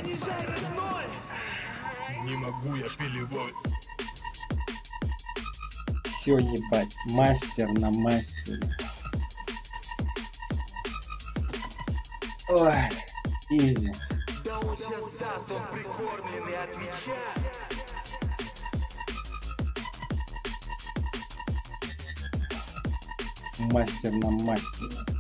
Не могу я шпилевать. Все, ебать, мастер на мастере. Ой, изи. Да он сейчас даст, он прикормленный, отвечай. Мастер на мастере.